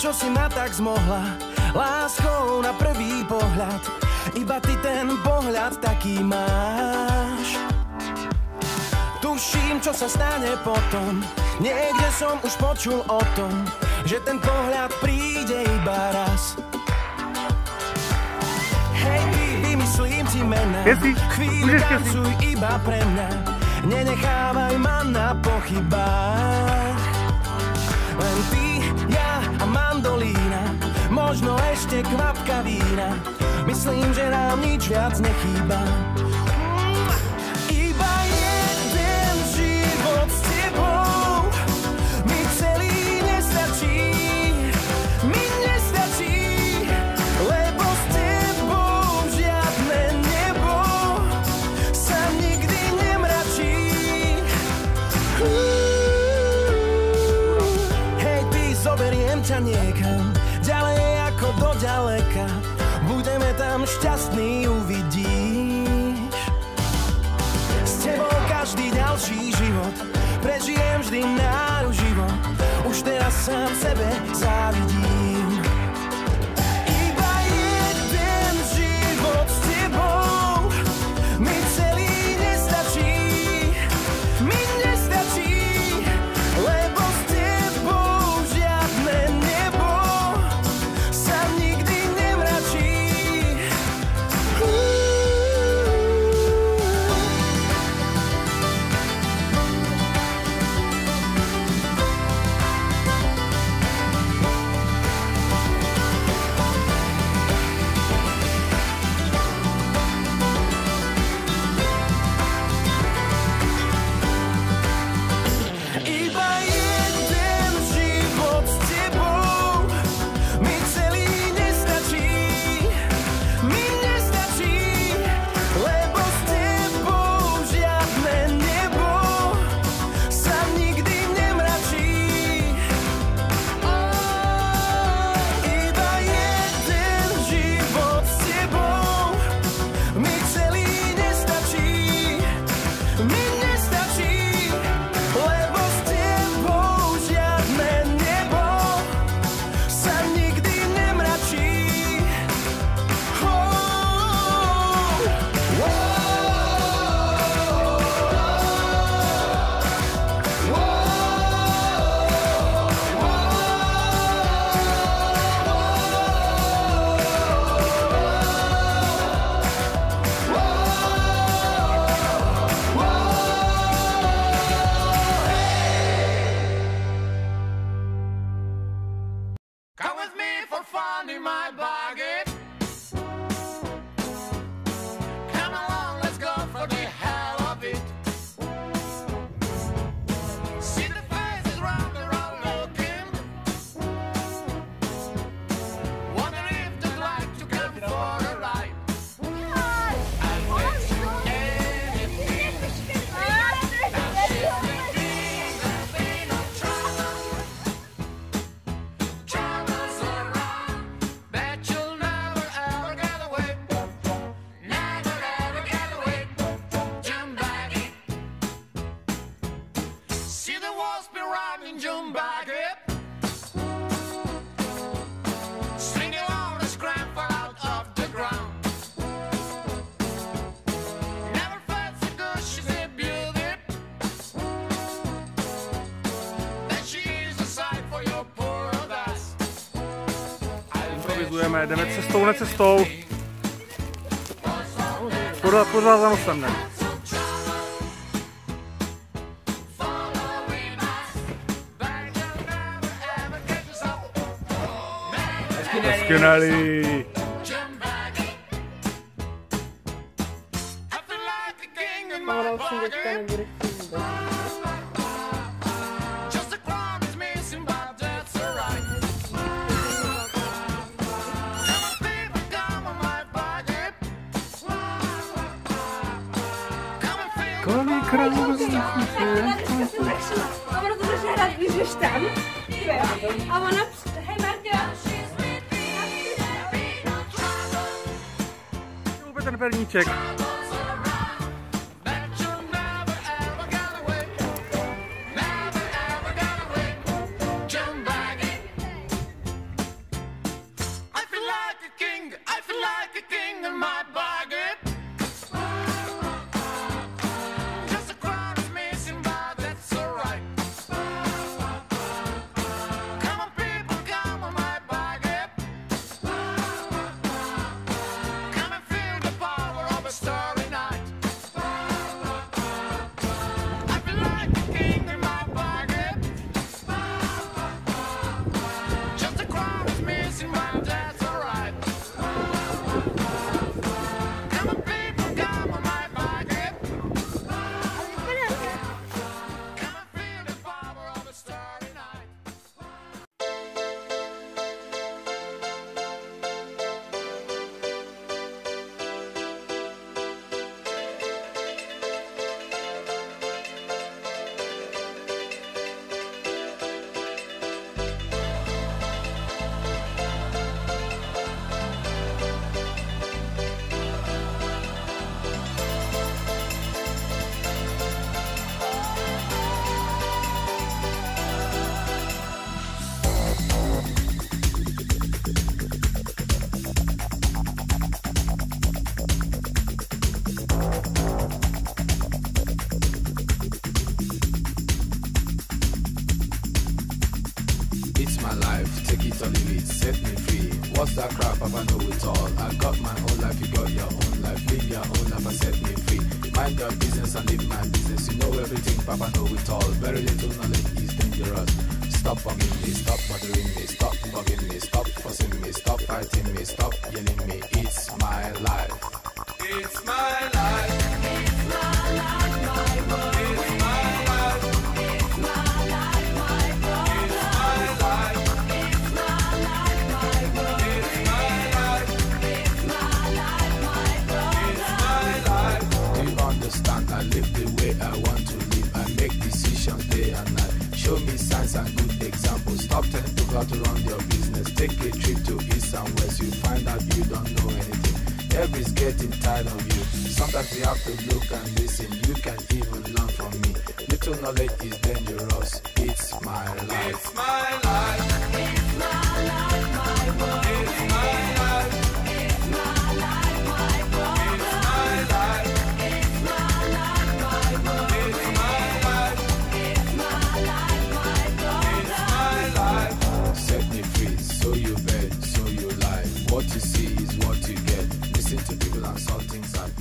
Prečo si ma tak zmohla láskou na prvý pohľad? Iba ty ten pohľad taký máš. Tuším, čo sa stane potom. Niekde som už počul o tom, že ten pohľad príde iba raz. Hej, ty, vymyslím ti mená, chvíľu tancuj iba pre mňa. Nenechávaj ma na pochybách. Len ty, ja a mandolína, možno ešte kvapka vína. Myslím, že nám nič viac nechýba. Iba jeden život s tebou mi celý nestačí. Mi nestačí, lebo s tebou žiadne nebo sa nikdy nemračí. Hej, ty, zoberiem ťa niekam ďalej ako do ďaleka. Budeme tam šťastní, uvidíš. S tebou každý ďalší život prežijem vždy náruživo. Už teraz sám sebe závidím. Iba jeden život s tebou mi celý nestačí. Mi nestačí, lebo s tebou žiadne nebo sa nikdy nemračí. Iba jeden život s tebou mi celý nestačí. Mi nestačí, lebo s tebou žiadne nebo sa nikdy nemračí. Iba jeden život s tebou mi celý nestačí. Mi nestačí, lebo s tebou žiadne nebo sa nikdy nemračí. Come with me for fun in my buggy. Come along, let's go for the hell of it. See the faces round and round looking. Wonder if they'd like to come for a ride. I'll bet you anything. Now she's thinking there'll be no trouble. Troubles around, bet you'll never ever get away. Never ever get away. Jump back in. See the walls be running, jump back in. String along the scramble out of the ground. Never felt so good, she's a beauty. Then she is a sight for your poor old ass. Improvizujeme, jdeme cestou, necestou. Pořád za nosem, ne? Skvělý. A ono to může hrát, když jdeš tam. A ona, hej Marta. Vůbec ten perníček. like a king in my pocket. Just a crown is missing, but that's alright. Come on, people, come on my pocket. Come and feel the power of a starry night. I feel like a king in my pocket. Just a crown is missing, but that's alright. Come on, people, come on my pocket. Come and feel the power of a starry night. It's my life, take it or leave it, set me free. What's that crap, Papa know it all. I got my own life, you got your own life. Live your own life and set me free. Mind your business and live my business. You know everything, Papa know it all. Very little knowledge is dangerous. Stop bugging me, stop bothering me, stop bugging me, stop fussing me, stop fighting me, stop yelling me. It's my life. It's my life. It's my life, my world. It's my life. It's my life, my world. It's my life. It's my life, my world. It's my life. It's my life, my world. It's my life. Do you understand? I live the way I want to live. I make decisions day and night. Show me signs and good examples. Stop telling people how to run your business. Take a trip to east and west. You find out you don't know anything. Everybody's getting tired of you. Sometimes we have to look and listen. You can even learn from me. Little knowledge is dangerous. It's my life. It's my life. It's my life, my world. It's my life. It's my life, my world. It's my life. It's my life, my world. It's my life. It's my life, my world. It's my life. Set me free, so you bet, so you lie. What you see is what you get. Listen to people and saw things happen.